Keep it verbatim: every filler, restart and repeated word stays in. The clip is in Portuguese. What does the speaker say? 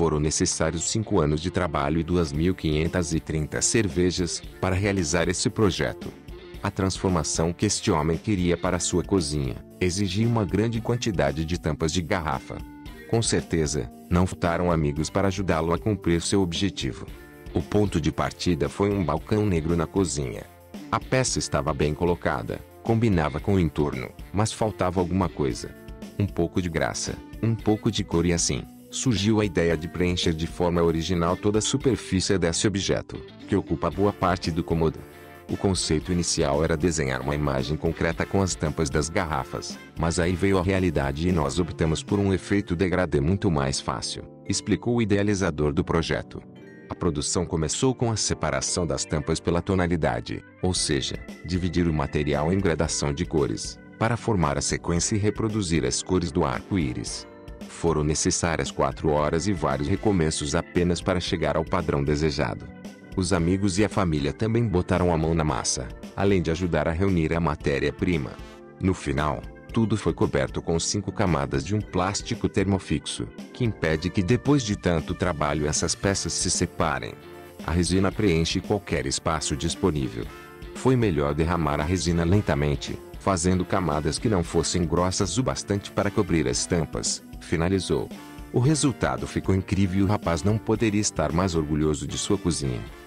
Foram necessários cinco anos de trabalho e duas mil quinhentas e trinta cervejas para realizar esse projeto. A transformação que este homem queria para sua cozinha exigia uma grande quantidade de tampas de garrafa. Com certeza, não faltaram amigos para ajudá-lo a cumprir seu objetivo. O ponto de partida foi um balcão negro na cozinha. A peça estava bem colocada, combinava com o entorno, mas faltava alguma coisa. Um pouco de graça, um pouco de cor e assim, surgiu a ideia de preencher de forma original toda a superfície desse objeto, que ocupa boa parte do cômodo. O conceito inicial era desenhar uma imagem concreta com as tampas das garrafas, mas aí veio a realidade e nós optamos por um efeito degradê muito mais fácil, explicou o idealizador do projeto. A produção começou com a separação das tampas pela tonalidade, ou seja, dividir o material em gradação de cores, para formar a sequência e reproduzir as cores do arco-íris. Foram necessárias quatro horas e vários recomeços apenas para chegar ao padrão desejado. Os amigos e a família também botaram a mão na massa, além de ajudar a reunir a matéria-prima. No final, tudo foi coberto com cinco camadas de um plástico termofixo, que impede que depois de tanto trabalho essas peças se separem. A resina preenche qualquer espaço disponível. Foi melhor derramar a resina lentamente, fazendo camadas que não fossem grossas o bastante para cobrir as tampas, finalizou. O resultado ficou incrível e o rapaz não poderia estar mais orgulhoso de sua cozinha.